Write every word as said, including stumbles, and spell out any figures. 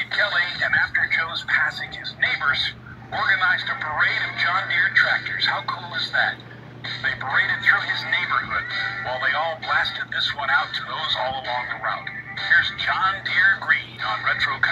Kelly, and after Joe's passing, his neighbors organized a parade of John Deere tractors. How cool is that? They paraded through his neighborhood while they all blasted this one out to those all along the route. Here's John Deere Green on Retro